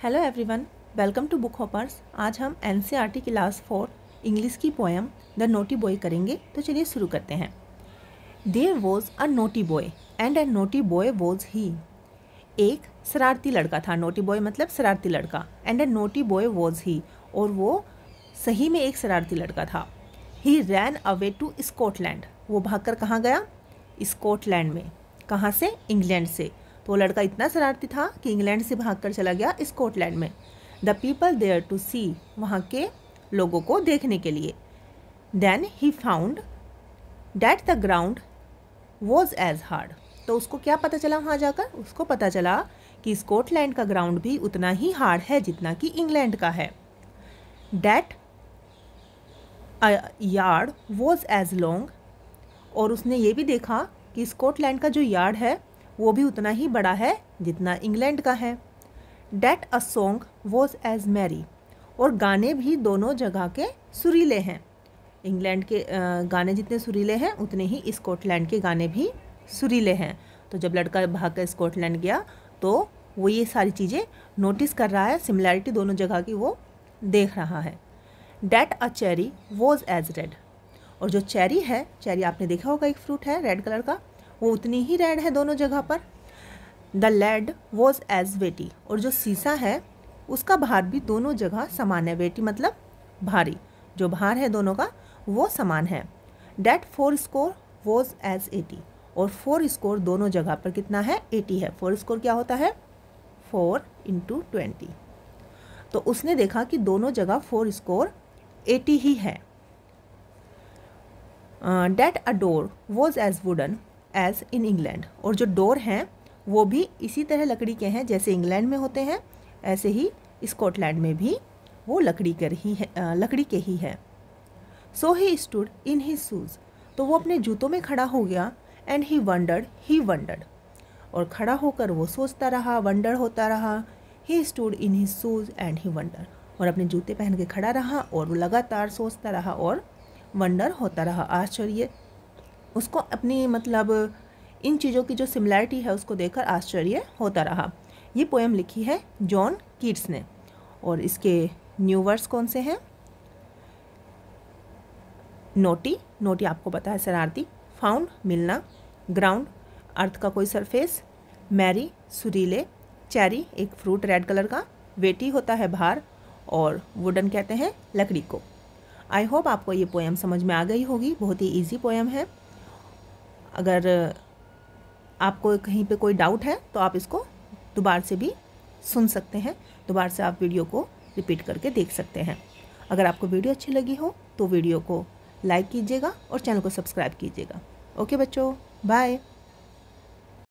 Hello everyone, welcome to book hoppers. आज हम NCERT class 4 English की पोएम द नोटी बॉय करेंगे। तो चलिए शुरू करते हैं। There was a naughty boy and a naughty boy was he. एक शरारती लड़का था, नोटी बॉय मतलब शरारती लड़का, and a naughty boy was he, और वो सही में एक शरारती लड़का था। He ran away to Scotland, वो भागकर कहाँ गया? स्कॉटलैंड में। कहाँ से? इंग्लैंड से। तो वो लड़का इतना शरारती था कि इंग्लैंड से भागकर चला गया स्कॉटलैंड में। The people there to see, वहाँ के लोगों को देखने के लिए। Then he found that the ground was as hard, तो उसको क्या पता चला वहाँ जाकर? उसको पता चला कि स्कॉटलैंड का ग्राउंड भी उतना ही हार्ड है जितना कि इंग्लैंड का है। That a yard was as long, और उसने ये भी देखा कि स्कॉटलैंड का जो यार्ड है वो भी उतना ही बड़ा है जितना इंग्लैंड का है। That a song was as merry, और गाने भी दोनों जगह के सुरीले हैं। इंग्लैंड के गाने जितने सुरीले हैं उतने ही स्कॉटलैंड के गाने भी सुरीले हैं। तो जब लड़का भाग कर स्कॉटलैंड गया तो वो ये सारी चीज़ें नोटिस कर रहा है, सिमिलैरिटी दोनों जगह की वो देख रहा है। That a cherry was as red, और जो चेरी है, चेरी आपने देखा होगा, एक फ्रूट है रेड कलर का, वो उतनी ही रेड है दोनों जगह पर। The lead was as weighty, और जो शीशा है उसका भार भी दोनों जगह समान है। वेटी मतलब भारी, जो भार है दोनों का वो समान है। डैट 4 स्कोर वॉज एज 80, और 4 स्कोर दोनों जगह पर कितना है? 80 है। 4 स्कोर क्या होता है? 4 × 20। तो उसने देखा कि दोनों जगह 4 स्कोर 80 ही है। That a door was as wooden as in England, और जो डोर हैं वो भी इसी तरह लकड़ी के हैं जैसे इंग्लैंड में होते हैं, ऐसे ही स्कॉटलैंड में भी वो लकड़ी के ही है। So he stood in his shoes, तो वो अपने जूतों में खड़ा हो गया। एंड ही वंडर्ड, और खड़ा होकर वो सोचता रहा, वंडर होता रहा। He stood in his shoes and he wonder, और अपने जूते पहन के खड़ा रहा और वो लगातार सोचता रहा और वंडर होता रहा, आश्चर्य। उसको अपनी मतलब इन चीज़ों की जो सिमिलैरिटी है उसको देखकर आश्चर्य होता रहा। ये पोएम लिखी है जॉन कीट्स ने, और इसके न्यू वर्ड्स कौन से हैं? नोटी, नोटी आपको पता है शरारती। फाउंड मिलना, ग्राउंड अर्थ का कोई सरफेस, मैरी सुरीले, चेरी एक फ्रूट रेड कलर का, वेटी होता है भार, और वुडन कहते हैं लकड़ी को। आई होप आपको ये पोएम समझ में आ गई होगी। बहुत ही इजी पोएम है। अगर आपको कहीं पे कोई डाउट है तो आप इसको दोबारा से भी सुन सकते हैं, दोबारा से आप वीडियो को रिपीट करके देख सकते हैं। अगर आपको वीडियो अच्छी लगी हो तो वीडियो को लाइक कीजिएगा और चैनल को सब्सक्राइब कीजिएगा। ओके बच्चों, बाय।